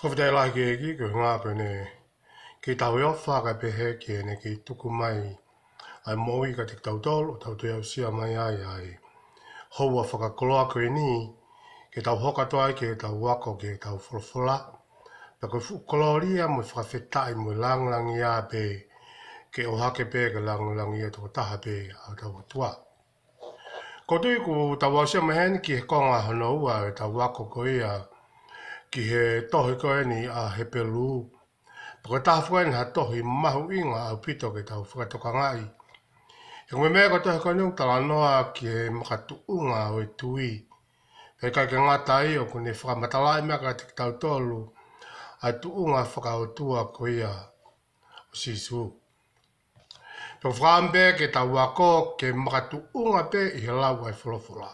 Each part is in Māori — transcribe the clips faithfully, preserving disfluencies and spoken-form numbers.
Koftai lai ke ki ko ngā pene ki tau eo whaka pehe ki ene ki tuku mai ai moi ka te tau tolu tau te au sia mai ai ai houa whakakoloa koe ni ke tau hoka toai ke tau wako ke tau wholawhola pa koe whukoloria mo whakawhetai mo langlangi a pe ke o hake pe ke langlangi a toko taha pe au tau atua. Ko tui ku tau au sia mai heni ki he konga hana ua e tau wako koe ia ki he tohi koe ni a he pelu. Pako taha whakai ni ha tohi mahu inga au pito ke tau whakatoka ngai. E ngwe mea ko tohi koe niu tala noa ki he makatu unga o e tui. Pei kai ke ngata i o kune whakamatalai mea ka te tau tolu ai tu unga whakaotua koe ia o sisu. Peko whakambe ke tau wako ke makatu unga pe i he lau ai wholawhola.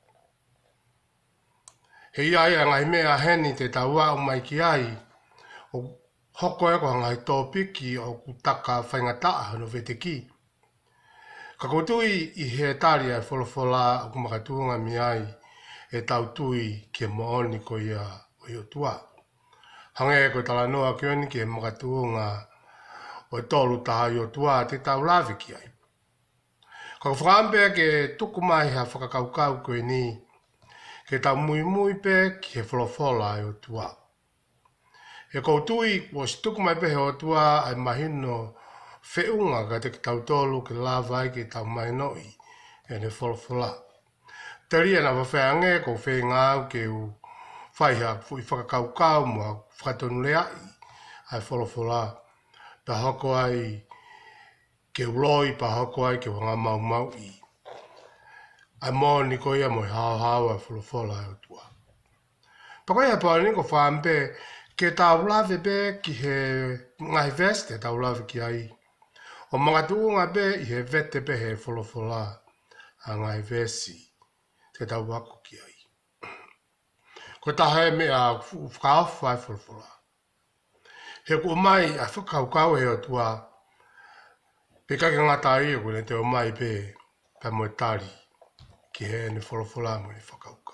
He ia ia ngai mea heni te tau wau mai ki ai o hoko e ko ngai tōpiki o kutaka whaingataa hano vete ki. Ka kotui i he tari ai wholawhola o kumakatunga mi ai e tau tui ke mooni ko ia o i o tua. Hange e ko tala noa ki oni ke makatunga o e tolu taha i o tua te tau lawe ki ai. Ka whakambe ke tuku mai ha whakakaukau koe ni ke tau mui mui pe ki he wholawhola i o tua. E koutui o si tuku mai pehe o tua ai mahino whiunga ka te tau tolu ke lawai ke tau mai noi e ne wholawhola. Teria na whawheange ko whengau ke u whaiha fui whakakaukau mua whakatonu lea i ai wholawhola. Pa hoko ai ke uloi pa hoko ai ke wanga mau mau i. Ai mō ni ko ia mo hao hao ai wholawhola i o tua. Pako ia pa ni ko whampe ke tau lawe pe ki he ngai veste tau lawe ki ai. O mga tuunga pe i he vete pe he wholawhola a ngai vesi te tau wako ki ai. Ko taha e mea whakaofu ai wholawhola. He ko mai a whakaukau he o tua pe kake ngata i e kone te o mai pe pa mo tari ki he ne wholawhola mo ni whakaukau.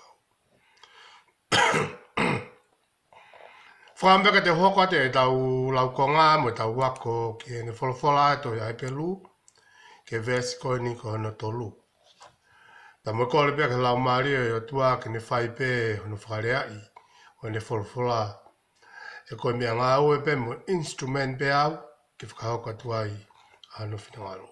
Whakambeka te hoko te e tau laukonga mo tau wako ki he ne wholawhola e toi ai pelu ke vesi koe ni ko hana tolu. Ta mo kore pia ke lau maria e o tua ke ne whai pe hono whakarea i o ne wholawhola. E koe mea ngā ue pe mo instrument pe au ke whakahoka tuai hano whinangaro.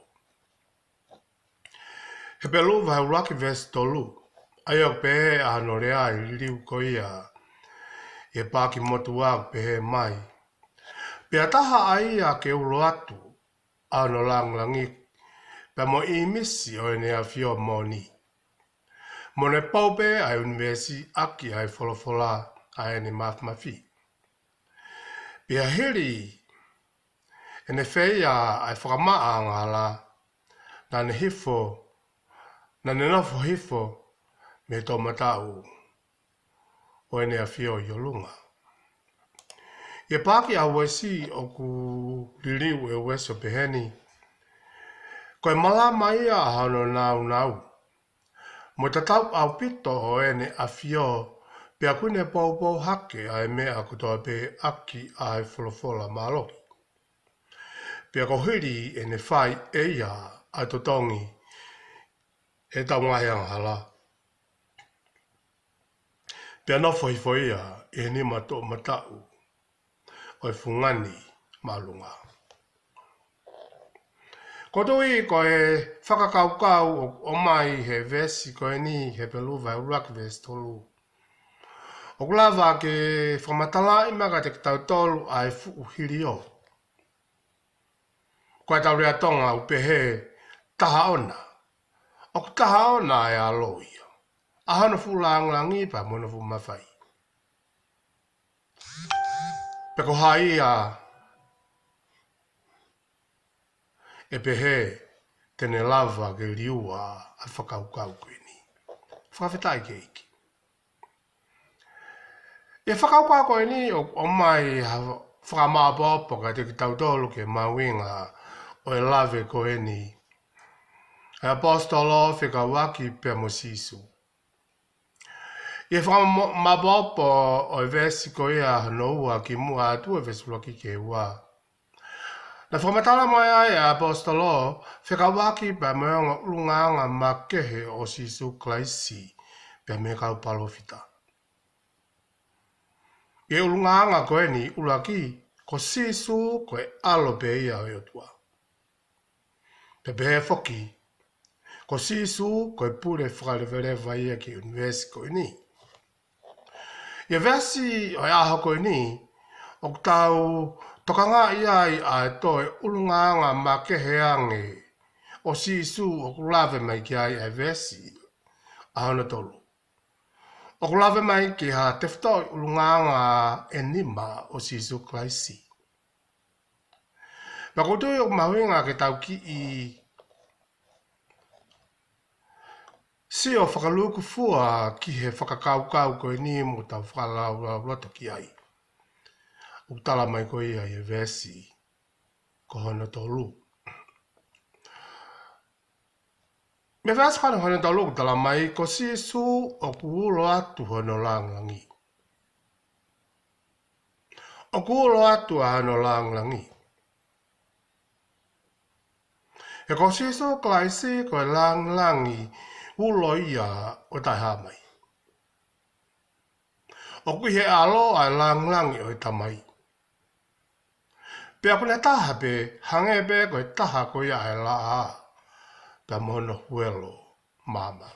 He pelu vai uraki vesi tolu. Ai au pehe a hano rea i liu ko ia e pāki motu au pehe mai. Pea taha ai a ke ulo atu ano langlangi pe mo i misi o ene a fio moni. Mo ne paupe ai universi aki ai wholawhola ai ene mathmafi. Pea hiri ene whea ai whakamaa ngala na ne hifo na ne nofo hifo me tō matau o ene a fio i o lunga. Ia pāki a wesi o ku liriu e weso peheni. Koe mala mai a hano nau nau. Mo tatau au pito o ene a fio pe a kune pau pau hake a e mea kutoa pe aki a e wholawhola maloki. Pe a kohiri ene whai eia a totongi e tau ngahi anghala. Pea nofo hifo ia e ni mato matau o e fungani malunga. Ko tui ko e whakakaukau o mai he vesi ko e ni he pelu vai urak vesi tolu. O kulawa ke whamatala i maga te tau tolu ai fuuhiri o. Ko e tau rea tonga upehe taha ona. O ku taha ona e aloia. Ahana fu langlangi pa mona fu mawhai. Peko hai a e pehe tene lava ke riua a whakaukau koe ni. Whakawhetai ke iki. E whakaukau koe ni o, o mai whakamāpopo ka te ki tautolu ke mawinga o e lave koe ni. E apostolo whika waki pe mo sisu. Ia whaka mabaopo o e vesi ko ia hanoua ki mua atu e vesi loki ke ua. Na whamatala mai ai a apostolo, whekawaki pa meonga ulunganga makehe o sisu klaisi pe me kau palofita. E ulunganga koe ni ulaki ko sisu koe alo pe ia o iotua. Pe pehe foki, ko sisu koe pure whakalewelewa ia ki universi koe ni. Ia vesi o aho koe ni, o tau tokanga iai a toe ulunganga makehe ange o sisu o kulave mai ki ai e vesi a hana tolu. O kulave mai ki ha teftoi ulunganga enima o sisu klaisi. Na kutui o mahuinga ke tau ki i si o whakaluku fua ki he whakakaukau koe ni mo tau whakalau roto ki ai. Utala mai koe ia e vesi ko hana tolu. Me vesi kano hana tolu utala mai ko sisu o kuulo atu hana langlangi. O kuulo atu hana langlangi. E ko sisu klaisi koe langlangi ulo ia o tai hamai. O kui he alo ai langlangi o tamai. Pea kune taha pe hange pe koe taha koe ia e la a. Pea mono huelo mama.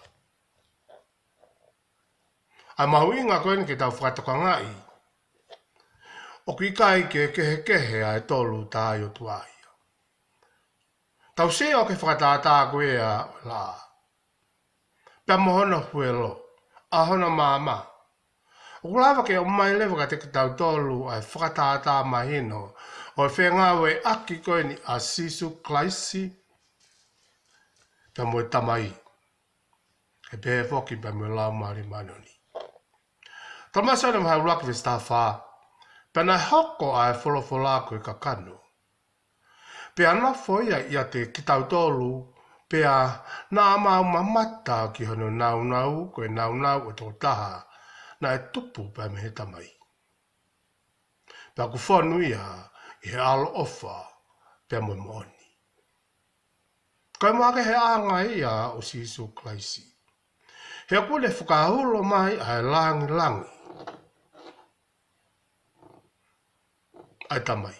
Ai mahuinga koe ni ke tau whakatoka ngai. O kui kai ke kehe kehe ai tolu tai o tuai. Tau se o ke whakatata koe ia la a. Pea mohono huelo, ahona mama. O kulava ke o mai lewa ka te tau tolu ai whakatata mahino o e whengawe aki koe ni a sisu klaisi pea moe tamai. E pehe foki pea moe lau maari manoni. Tamasa na mahau laki vista wha. Pea na hoko ai wholofola koe kakano. Pea na foia ia te kitau tolu pea na mau mamata ki hono nau nau koe nau nau o tō taha na e tupu pea me he tamai. Pea ku whanu ia i he alo ofa pea moe mooni. Koe moake he anga ia o sisu klaisi. He kule whakahulo mai ai langi langi. Ai tamai.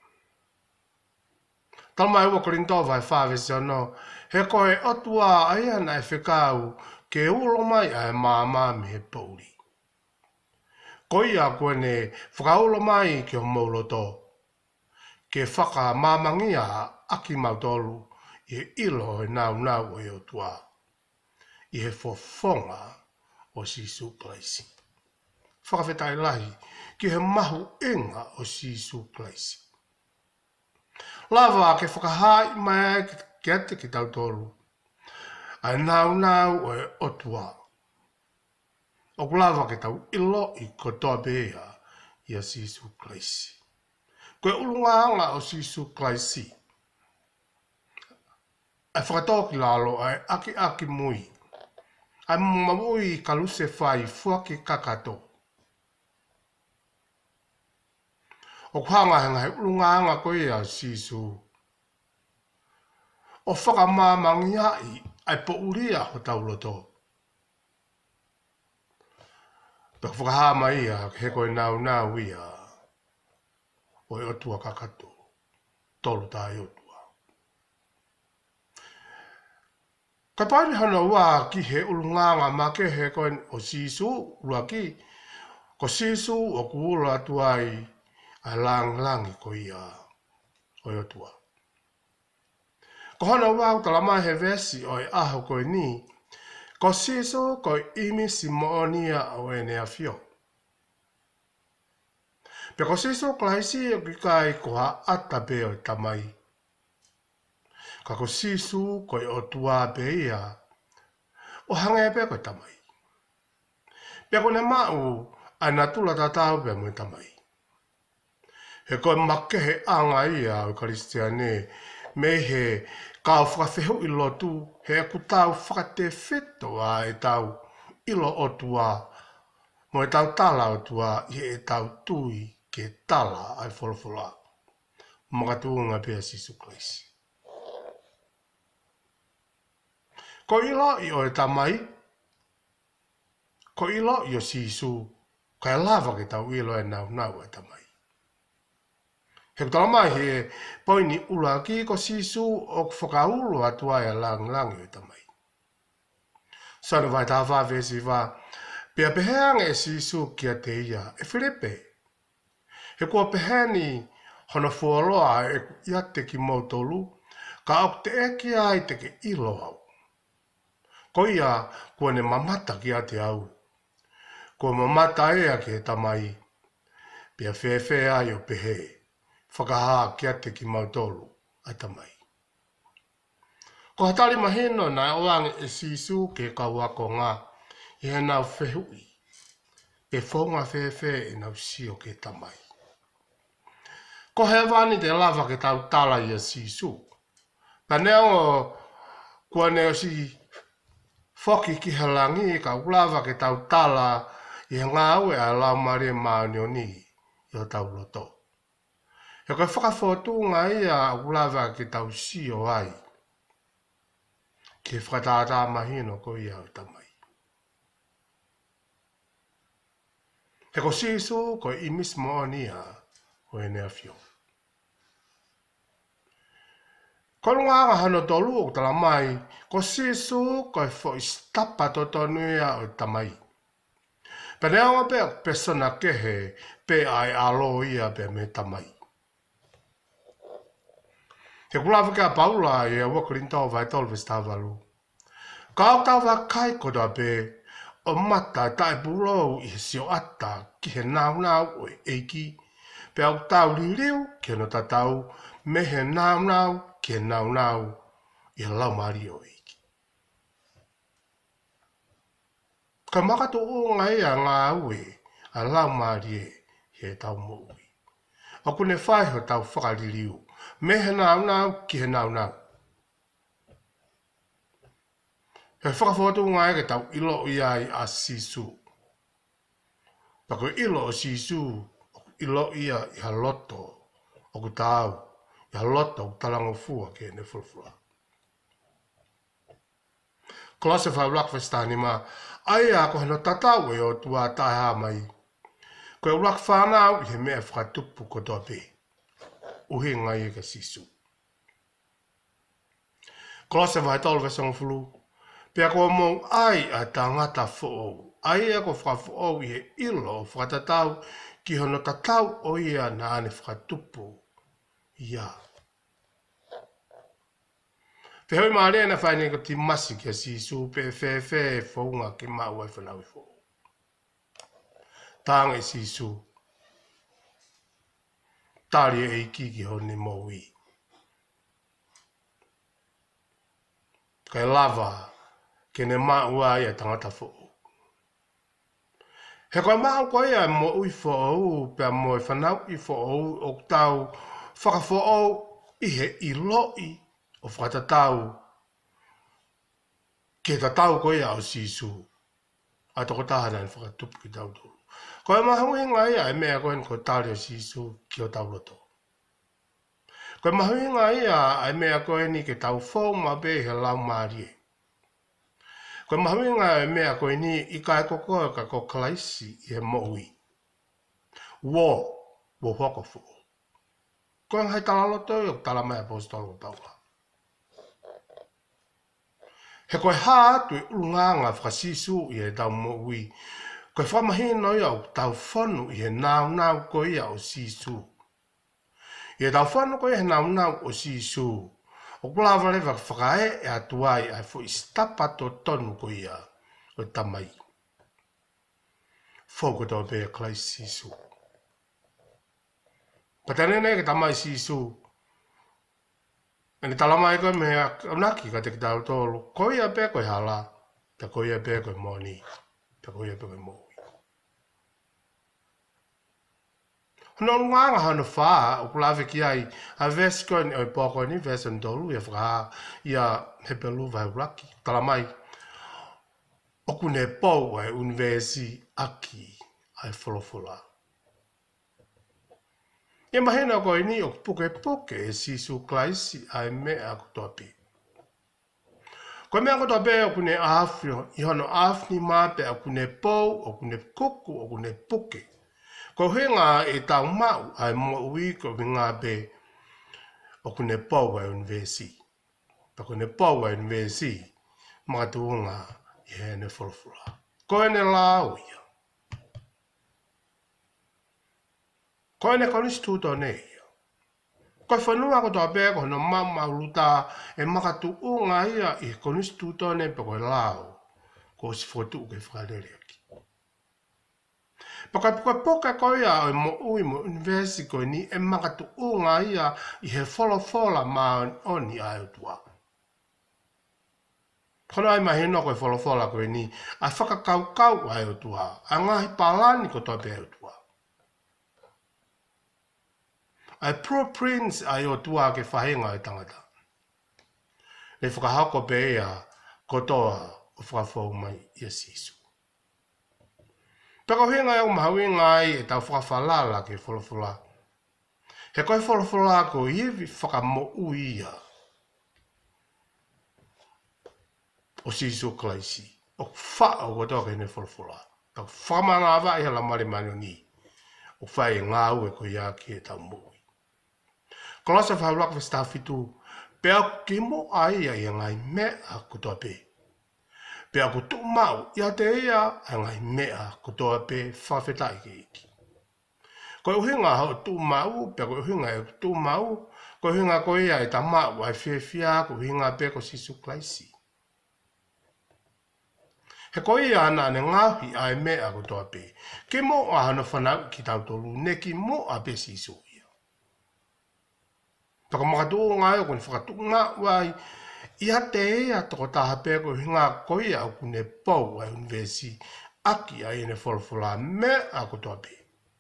Tamai ua korintova e whawesi ano, he koe otua aia na e whekau ke ulo mai ai māma me he pauri. Koia koe ne whakaulo mai ke ho mauloto. Ke whaka māmangia aki mautolu i he ilo e nau nau e otua. I he fofonga o sisu klaisi. Whakawhetai lahi ki he mahu inga o sisu klaisi. Lava ke whakahai mai ke ate ki tau tolu. Ai nau nau o e otua. O kulava ke tau ilo i kotoa bea i a sisu klaisi. Koe ulunganga o sisu klaisi. Ai whakatoki lalo ai aki aki mui. Ai mamui kaluse whai fuaki kakato. O kuhanga hanga he ulunganga koe a sisu. O whakamamangi ai ai po uria ho tauloto. Pea whakahama ia he koe nau nau ia. O e otua kakato. Tolu tai otua. Ka paini hana wā ki he ulunganga make he koe o sisu uaki. Ko sisu o kuula atuai ai lang langi ko ia o e otua. Ko hana wā utalama he vesi o e aho koe ni. Ko sisu ko imi si moonia o e nea fio. Pe ko sisu klaisi o kikai ko ha ata pe o tamai. Ka ko sisu ko e otua pe ia. O hange pe ko tamai. Pe ko ne mau ai natula tatau pe mo tamai. He koe make he anga ia o Karistiane me he kau whakawhehu i lotu he aku tau whakate wheto a e tau ilo otua mo e tau tala o tua i e tau tui ke tala ai wholawhola. Makatunga pia Sisu Kleisi. Ko ilo i o e tamai, ko ilo i o Sisu, ka e lava ke tau ilo e nau nau e tamai. He kutala mai he poini ula ki ko Sisu o whakaulu atua e lang lang e tamai. Sana vai tā wha vesi wha, pia peheang e Sisu kia te ia e Filipe. He kua peheni hona fualoa e ia te ki mautolu, ka au te eki ai te ke ilo au. Ko ia kua ne mamata ki a te au. Kua mamata ea ki he tamai, pia whewhe ai o pehe, whakahaa ki a te ki mautolu ai tamai. Ko hatari mahino na oang e Sisu ke kauako ngā, i he nau whehui, pe whaunga whewhe e nau sio ke tamai. Ko he wani te lava ke tau tala i a Sisu. Pa neo o kua neo si whoki ki he langi ka ulava ke tau tala i he ngā ue a lau maria maani o ni i o tau loto. E koe whakawhotu ngā ia a ulava ke tau sio ai. Ke whakatātā mahino ko ia o tamai. He ko Sisu ko i mismo o nia o e nea fio. Ko runga hano tolu o tala mai, ko Sisu ko e fo istapa to tonuia o tamai. Pe nea pe persona kehe pe ai alo ia pe me tamai. He kulawa kia paula e a wakurintau vai tolves tāwalu. Ka au tawa kai koda pe o mata tai pulou i he sio ata ki he nau nau o e eiki. Pe au tau liriu ki no tatau me he nau nau ki he nau nau i he lau mari o eiki. Ka makatu o ngai a ngā ue a lau mari e he tau moui. O kune whai ho tau whakaririu me he nau nau ki he nau nau. He whakawhotu ngai ke tau ilo i ai a Sisu. Pako ilo o Sisu, ilo ia i ha loto, o ku tau, i ha loto o talango fua ke ne fulfula. Kolose whai ulakfestani ma, ai a ko heno tatau e o tua tae ha mai. Ko e ulak whanau i he mea whakatupu ko toa pe. Uhi ngai e ka Sisu. Kolose whai tolwe song fulu, pia ko mong ai a tangata fo'ou. Ai a ko whakafo'ou i he ilo o whakatatau ki hono tatau o ia na ane whakatupu. Ia. Pe hoi maa rea na whaine ko ti masi ki a Sisu pe whee whee whaunga ki mau ai whanau i fo'ou. Tānga i Sisu. Tāri e iki ki honi moui. Kai lava ke ne maua ia tangata fo'ou. He koe mau koe ia mo ui fo'ou, pia mo e whanau i fo'ou o tau whakafo'ou i he iloi o whakatatau ke tatau koe ia o Sisu. A toko tahana ni whakatupu ki tau tolu. Koe mahui ngai ia e mea koe ko tāri o Sisu ki o tau loto. Koe mahui ngai ia e mea koe ni ke tau fōu ma be he lau marie. Koe mahui ngā e mea koe ni i kai koko ka ko kalaisi i he moui. Wō, wō whakafu. Koe ngai tala loto i o tala mai apostolo taua. He koe hā atu i ulunganga whakasisu i he tau moui. Koe whamahino i au tau whanu i he nau nau koe ia o Sisu. I he tau whanu koe i he nau nau o Sisu. O kulawa lewa whakae e atuai ai fo istapa to tonu ko ia o tamai. Fōko tō pēa klai Sisu. Patanene ke tamai Sisu. Eni talamai koe mea naki ka te ki tau tōlu. Ko ia pēa koe hala, ta ko ia pēa koe moni, ta ko ia pēa koe moui. Hono nganga hano whaa, o kulawe ki ai, a vesi koe ni oi pōko ni, vesi ni tolu, ia whakaha, ia hepelu vai uraki, tala mai. Oku ne pōu ai univesi aki, ai wholawhola. Ia mahena koe ni o puke puke e sisu klaisi ai mea kutoa pi. Koe mea kutoa pe o kune afio, i hono afni mape o kune pou, o kune kuku, o kune puke. Ko hinga e tau mau ai mo ui ko hinga pe o kune pou ai unvesi. Pa kune pou ai unvesi, mga tuunga i hene wholawhola. Ko ene lau ia. Ko ene konstituto nei. Ko whanua ko toa pēko hono mama luta e makatu unga ia i konstituto nei pa koe lau. Ko si fotu ke whakarere aki. Pa koe koe poka koe ia o mo ui mo universi koe ni e makatu unga ia i he wholawhola maa oni ai utua. Kono ai mahino koe wholawhola koe ni a whakakaukau ai utua. A ngahi palani ko toa pē utua. Ai pro prince ai o tua ke whahenga e tangata. E whakahako pe ea kotoa o whakawhau mai i a sisu. Peko hinga e o mahawinga ai e tau whakawhalala ke wholawhola. He koe wholawhola ko hivi whakamo uia. O sisu klaisi. O wha o kotoa ke ne wholawhola. Tau whamana awa i hala mare mani ni. O whai ngā ue ko ia ki e tau mui. Kolasa whaulak wa stafitu, pea kimo ai ai ngai mea kutoa pe. Pea kutu mau, ia te ia ai ngai mea kutoa pe whawhetai ke iki. Koe uhinga hau tu mau, pea koe uhinga e tu mau, koe uhinga koe ia e ta mau ai whiawhia, koe uhinga pe ko sisu klaisi. He koe ia ana ane ngāhi ai mea kutoa pe. Ke mo a hana whanau ki tautolu, ne ki mo a pe sisu. Taka makatu o ngai o kone whakatu ngā wai ia te ea toko taha pēr ko hinga koe au kune pou ai universi aki ai ene wholawhola me a kotoa pē.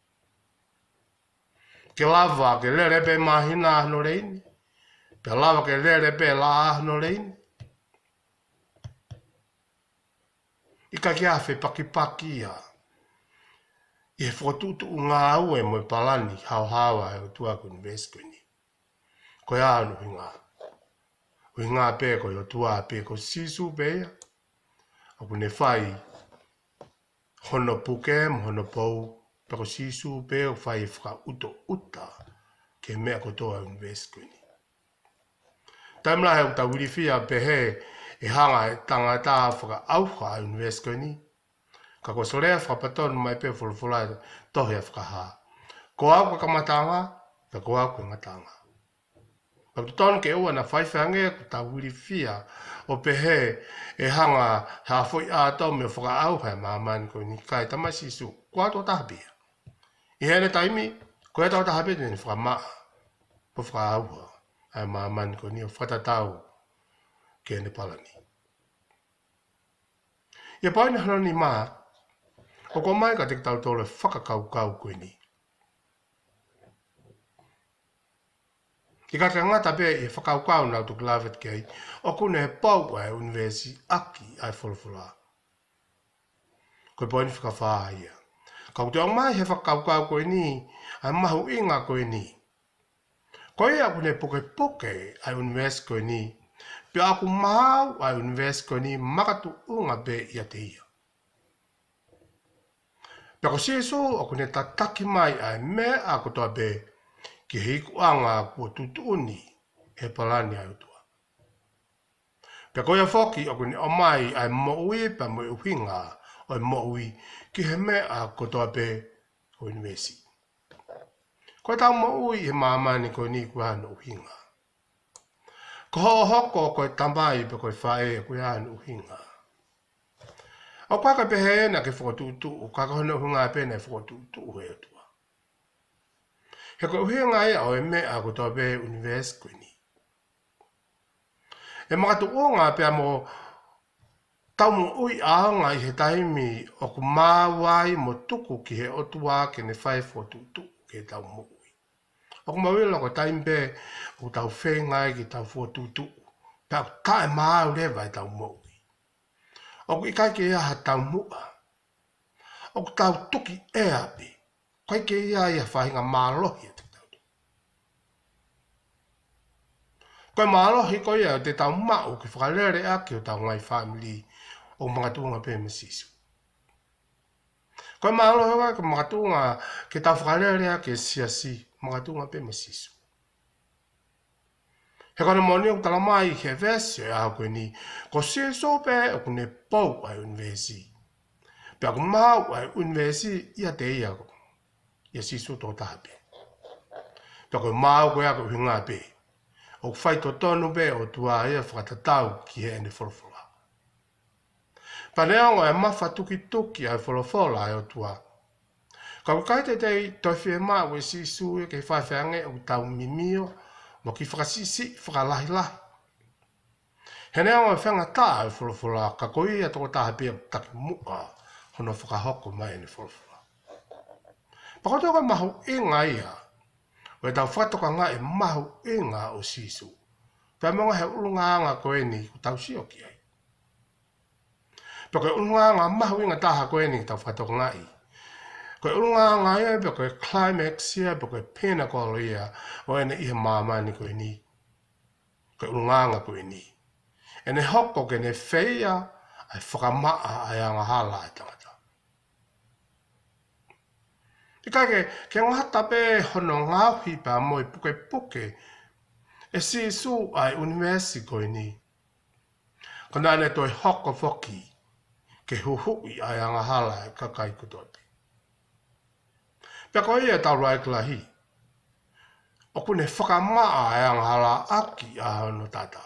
Ke lava ke lere pē mahina ahno reini, pe lava ke lere pē la ahno reini. Ika ki awhi paki paki ia. I he whakatutu o ngā ue mo i palani hau hawa e o tuaku universi koe ni. Koe anu hinga. O hinga pē koe o tua pē ko sisu pēia. O kune whai hono pukem, hono pou, pē ko sisu pē o whai whaka uto uta ke mea kotoa universi koe ni. Taimla he o ta wirifia pē he e hanga e tangata whaka auha a universi koe ni. Ka ko sorea whakapatonu mai pē wholawhola tohe a whakaha. Ko au ka kamatanga, ka ko au ka ngatanga. Pag ton ke ua na whaiwhange ko ta wirifia o pehe e hanga ha foi a tau me whaka au hea maamani ko ni kai tamai sisu. Ko ato tahapia. I hene taimi, ko ato tahapia ni whaka maa. Po whaka au hea maamani ko ni o whatatau ke ene palani. Ia paina hana ni maa, o ko mai ka te tau tole whakakaukau koe ni. I ka ngata pe e whakaukau nau tu klavet kei, o kune he pau ai universi aki ai wholawhola. Koe poini whakawhaa ia. Kau te o mai he whakaukau koe ni, ai mahu inga koe ni. Koe ia kune poke poke ai universi koe ni, pe aku mahau ai universi koe ni makatu unga pe ia te ia. Pe ko sisu o kune tataki mai ai me a kotoa pe, ki hiku anga kua tutuni he palani ai utua. Pea koia whoki o kune o mai ai moui pa mo uhinga o moui ki he mea kotoa pe o universi. Koe tau moui he maamani koe ni kua hana uhinga. Ko ho hoko koe tamai pe koe whae kua hana uhinga. O kaka pe he ena ke whakotutu, o kaka hana uhinga pe na whakotutu he utua. He koe uhinga ea o e mea kotoa pe universi koe ni. E makatu o ngā pia mo tau mo ui aanga i he taimi o ku māwai mo tuku ki he otua ke ne whai whotutu ke tau mo ui. O ku mawila ko taimi pe o tau whengai ki tau whotutu. Pea ku tae māu rewa i tau mo ui. O ku ikai ke ea ha tau mua. o tau tuki e ape. Koe ke ia ia whahinga mālohi e te tau. Koe mālohi koe ia o te tau mau ki whakalere ake o tau ngai family o mga tuunga pe masisu. Koe mālohi koe ka mga tuunga ke tau whakalere ake siasi mga tuunga pe masisu. He kona moni o tala mai he vesi e au koe ni ko se so pe o kune pau ai unvesi. Pe ako mau ai unvesi ia te ia ko. Ia sisu tō tahape. Pe ako mau koe ako hinga pe. O whai tō tonu pe o tua ia whakatatau ki he ene wholawhola. Panea ngā e mawha tuki tuki ai wholawhola e o tua. Ka kai te tei toiwhi e maa we sisu e kei whaiwhange o tau mimio mo ki whakasisi whakalahi lahi. He nea ngā whenga tā e wholawhola ka koi ia tō tahape o taki mua hono whakahoko mai ene wholawhola. Pakoto ka mahu e ngā ia, o e tau whatoka ngā e mahu e ngā o sisu. Pea monga he ulunga anga koe ni ku tau sio ki ai. Pea koe ulunga anga mahu inga taha koe ni tau whatoka ngā i. Koe ulunga anga ia, pea koe climax ia, pea koe pinnacle ia, o ene iha māmani koe ni. Koe ulunga anga koe ni. Ene hoko ke ne wheia, ai whakamaa ai anga hala e tangata. I kai ke, ke ngata pe hono ngāwhi pa moi puke puke, e si su ai universi koe ni. Kona ane toi hoko foki, ke huhui ai anga hala e kakai kutote. Pea koe ia tau rai klahi, o kune whakamaa ai anga hala aki a hono tata.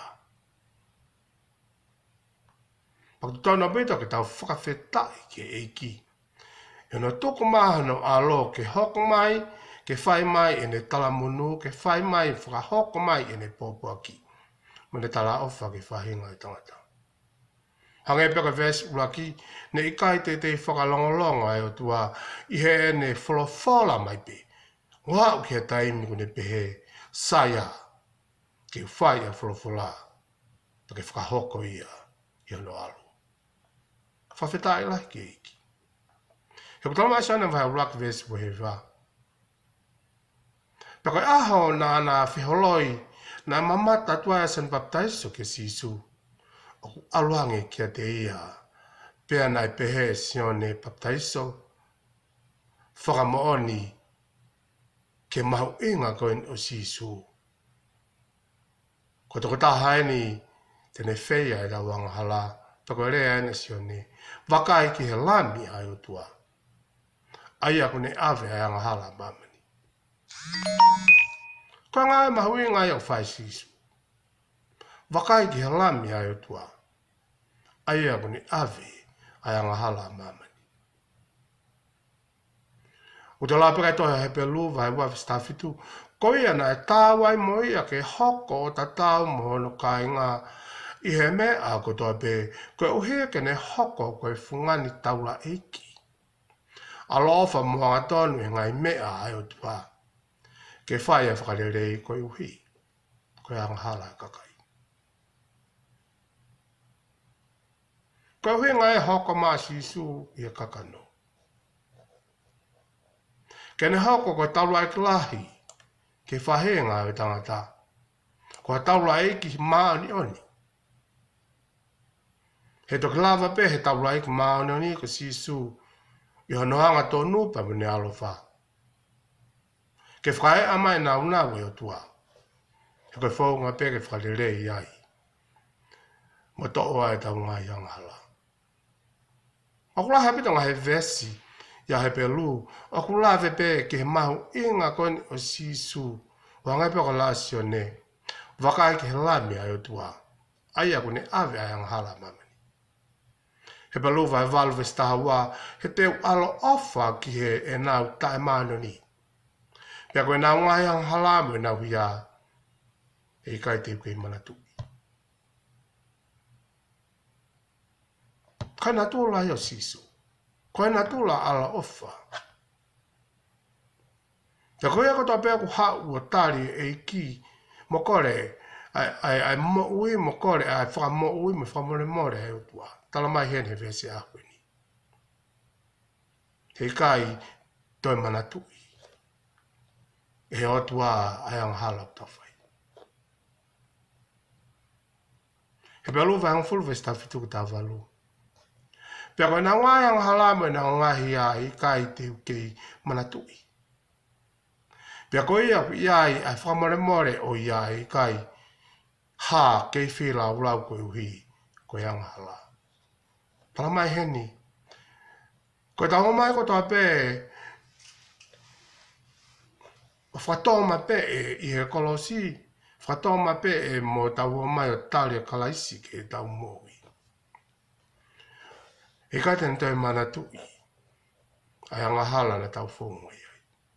Paku tōna beta ke tau whakawhetai ke eiki. Ino toko mahano alo ke hoko mai, ke whai mai e ne talamunu, ke whai mai whakahoko mai e ne pōpuaki. Mo ne tala ofa ke whahinga i tangata. Hange peka ves uraki, ne ikai te te whakalongolonga e o tua i he e ne wholawhola mai pe. Wau ki he taimi kune pehe saia ke whai a wholawhola, pa ke whakahoko ia i ano alo. Whawhetai lai ke iki. He ko tala mai sana vai rock vest wo he va. Pe ko aho na na fiholoi na mamata tua san baptizo ke sisu. O aluange kia te ia. Pe ana pe he sione baptizo. Whakamooni ke mahu inga koen o sisu. Ko toko tahai ni tene wheia e la wanga hala. Pe ko rea ene sione. Wakai ki he lami ai o tua. Aia kune ave ai anga hala mamani. Koe ngai mahui ngai au whai sisu. Wakai ki he lami ai o tua. Aia kune ave ai anga hala mamani. O te lapera toha he pelu vai wafi stafitu. Koe ana e tāwai mo ia ke hoko o ta tau mohono kai ngā i he mea ko toa pe. Koe uhe ke ne hoko koe fungani taula eiki. Alofa moanga tonu e ngai mea ai o tua. Ke whai a whakarerei koe uhi. Koe anga hala e kakai. Koe uhi ngai hoko maa sisu i a kakano. Ke ne hoko koe taula e klahi. Ke whahe ngai o tangata. Koe taula e ki maa ni oni. He to klava pe he taula e ki maa ni oni ko sisu. I honohanga tō nupa mene alofa. Ke whae amai nā unawe o tua. He koe whaunga pe ke whalere i ai. Mo tō oa e tau ngai anghala. Akula hape tonga he vesi, ya he pelu. Akula hape pe ke he mahu inga koni o sisu. Wangai pe ko la sione. Wakai ke he lami ai o tua. Ai aku ne ave ai anghala mame. He palu vai valu vestahawa, he teu alo ofa ki he e nau tae mano ni. Pea koe nau ngai ang halamu e nau hia, e kai te uke manatu. Kai na tūla i o sisu, koe na tūla ala ofa. Pea koe ako toa pea ku hau o tari e ki, mo kore, ai mo ui mo kore, ai whaka mo ui mo whamore more e utua. Tala mai hen he vese a koe ni. he kai toi manatu. E o tua ai ang hala ta fai. He pelu vai ang full vesta fitu ta valu. Pe ko na wa ang hala me na ngahi ai kai te ke manatu. Pe ko ia ia ai fa more more o ia ai kai ha ke fi la la ko hui ko yang hala. Pala mai heni. Ko ta o mai ko ta pe Fatoma pe e e kolosi, fatoma pe e mo tau mai o tali kalaisi ke tau moi. E ka ten toi mana tui, ai anga hala na tau fongo ia.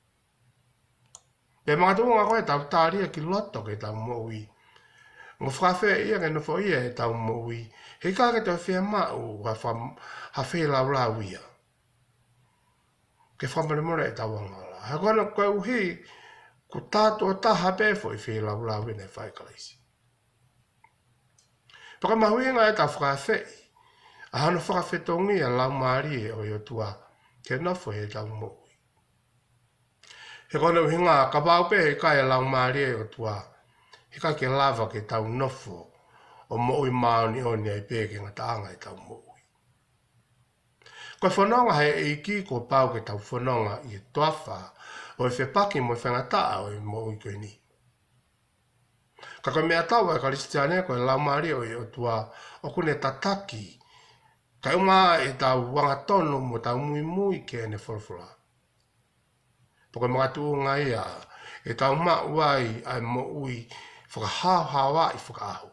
Pe mga tuunga koe tau tali ki loto ke tau moi. Ngo whawhe ia ke nufo ia e tau moi. He ka ke toi whea mau ha whea lau lau ia. Ke whamare mora e tau angala. Ha kona koe uhi, ko tātua taha pe foi whi lau lau ine whai kalaisi. Paka mahuinga e ta whakawhei, a hana whakawhetongi a lau maari e o i tua, ke nofo he tau moi. He kona uhinga, ka pau pe he kai a lau maari e o tua, he kai ke lava ke tau nofo, o moi maoni o ni ai pe ke ngataanga e tau moi. Koe whanonga he e iki ko pau ke tau whanonga i e toafa, o e whepaki mo e whangataa o e mo i koe ni. Ka koe mea tau e karistiane koe lau maari o e o tua o kune tataki. Ka unga e tau wangatono mo tau mui mui ke ene wholwhola. Poko mga tuunga ia e tau ma uai ai mo ui whakahau hawa i whakaahu.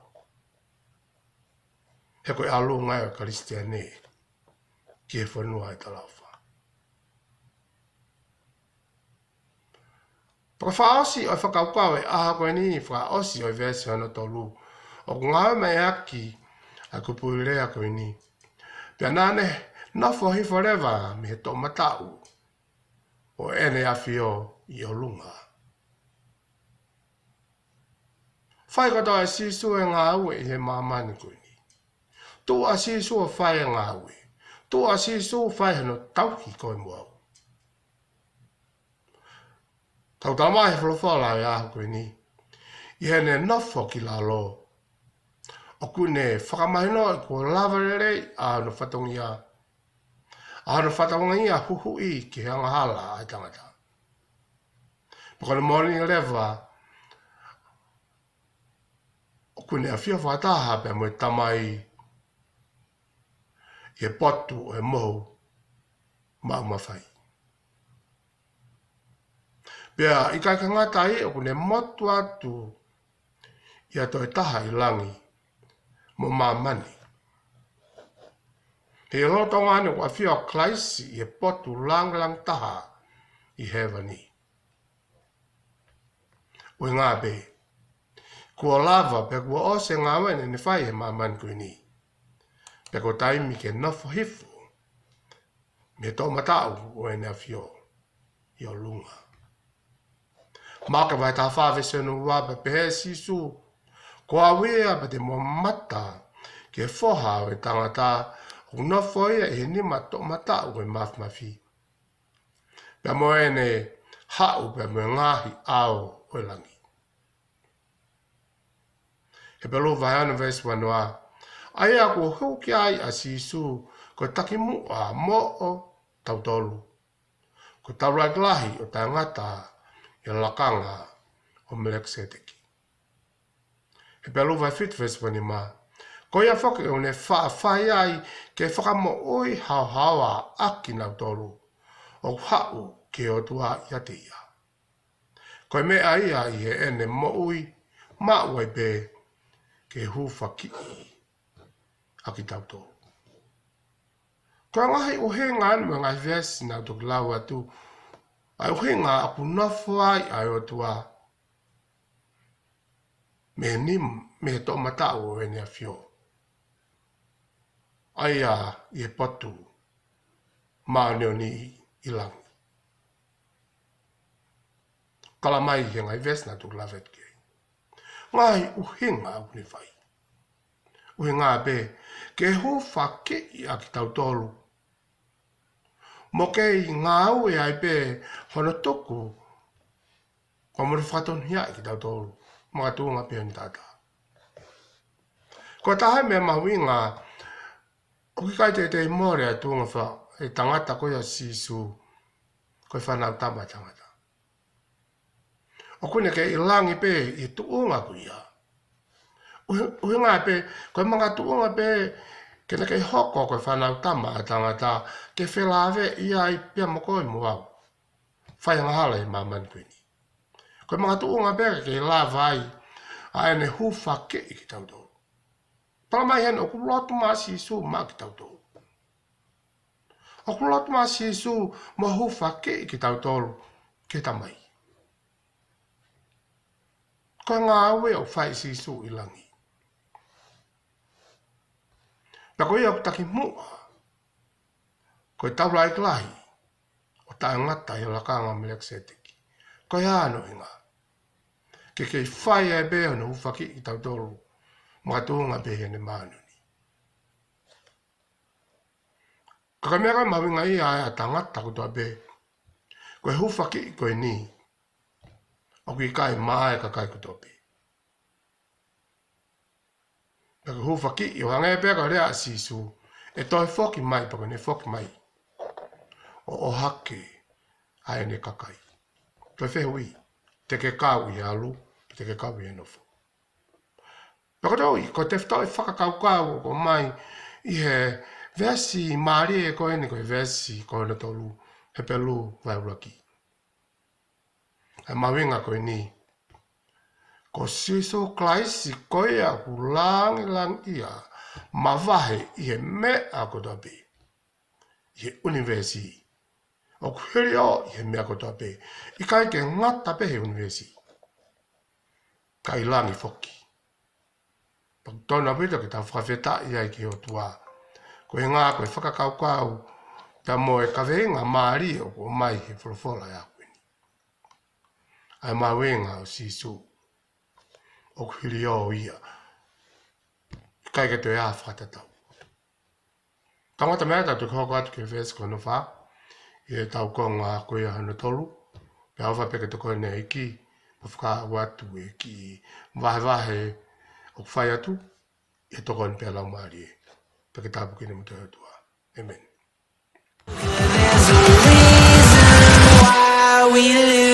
He koe alunga e karistiane ki e whanua e talauwha. Paka whaosi o whakaupau e aha koe ni whaosi o i vesi hana tolu. O ngāwe mai aki a kupuirea koe ni. Pia nane, nofo hi forever me he tō matau. O ene awhio i o lunga. Whai kato e sisu e ngā ue i he mamani koe ni. Tu a sisu o whai e ngā ue. Tu a sisu whai hano tauki koe muau. Tau tama he whalawhala e ahu koe ni. I hene nofo ki la lo. O kune whakamahino i kua lawarere a hano whatongia. A hano whatongia huhu i ki he angahala ai tangata. Pakone morning lewa. O kune a whia whataha pe mo e tamai. I e potu o e mohu. Mau mawhai. Pea, i kai ka ngata i o kune motu atu i ato e taha i langi mo mamani. He roto ngane wa whio klaisi i e potu lang lang taha i hewani. Ui ngā be, kua lava pe kua ose ngā wene ni whai e mamani kui ni. Pe ko taimi ke nofo hifu me tō matau o ene a whio i o lunga. Maka vai tā whāwe senu wāpa pehe sisu, ko a wea pa te mo mata ke whoha o e tangata o nofo ia e ni mato mata o e mawmafi. Pea mo ene hau pe mo ngahi ao o e langi. He pelo vai anu vesi wanoa, ai a ko huki ai a sisu ko taki mua mo o tautolu. Ko tauraglahi o tangata i lakanga o Melekseteki. He pelu vai fit ves wani ma. Ko ia whake o ne wha whai ai ke whakamo oi hau hawa aki nau toru. O hau ke o tua ia te ia. Ko me ai ai he ene mo ui ma uai pe ke hu whaki aki tau toru. Ko ngahi o he ngan mo ngai vesi nau tuk lau atu. Ai uhinga aku nofo ai ai o tua. Me nim, me to matau o ene a whio. Ai a i e potu. Maaneo ni i langi. Kala mai he ngai vesna tu lavet ke. Ngai uhinga aku ni whai. Uhinga be, ke hu whake i aki tau tolu. mo kei ngā ue ai pe hono toku, ko mo whaton hia ki tau tōru, mga tūnga pe ni tata. Ko taha mea mahuinga, o ki kai te te more a tūnga wha, e tangata koe a sisu, koe whanau tama tangata. O kune ke ilangi pe, i tuunga kuia. Ui ngā pe, koe mga tuunga pe, kena kei hoko koe whanau tama tangata, ke whelave ia i pia mokoe muau. Whai ngahala i mamani kuini. Koe mga tuunga pe, ke la vai, a ene hufa ke i ki tau tō. Pala mai hen, oku lotu maa sisu maa ki tau tō. Oku lotu maa sisu, mo hufa ke i ki tau tōru, ke tamai. Koe ngā aue o whai sisu i langi. Na koe au taki mua, koe taura i klahi, o tae ngata i lakanga melek seteki. Koe āno inga, ke kei whai e beo na ufaki i tau toru, mga tūnga behe ne mānuni. Kaka mea kai mawinga i a ea ta ngata kutua be, koe hufaki i koe ni, o ki kai maa e kakai kutua be. Paka hufaki i o hangai peka rea sisu, e toi foki mai paka ne foki mai. O o hake, ae ne kakai. Toi whehui, te ke kau i alu, te ke kau i enofo. Paka tau i, ko te whtau i whakakau kau o mai, i he vesi maari e koe ni koe vesi koe na tolu, he pelu vai uraki. E mawinga koe ni, ko siso klaisi koe a ku langi langi ia, ma vahe i he me a kotape. I he universi. O ku hiri o i he mea kotape. I kai ke ngata pe he universi. Kai langi foki. Pak tona pita ki ta whakawheta i ai ki o tua. Ko he ngā koe whakakau kau, ta mo e kawenga maari o ko mai he wholofola e a kweni. Ai mawenga o sisu. O kuhiri o ia. Kai ke te ea whakatatau. Tangata mea tatu koko atu ke whesi kono wha. I e tau konga koe a hana tolu. Pe awha peke te koe ne iki. Pa whaka watu e ki wahe wahe o kwhai atu. I toko ni pēlau maari e. Peke tāpu kine mutu hautua. Amen. There's a reason why we live.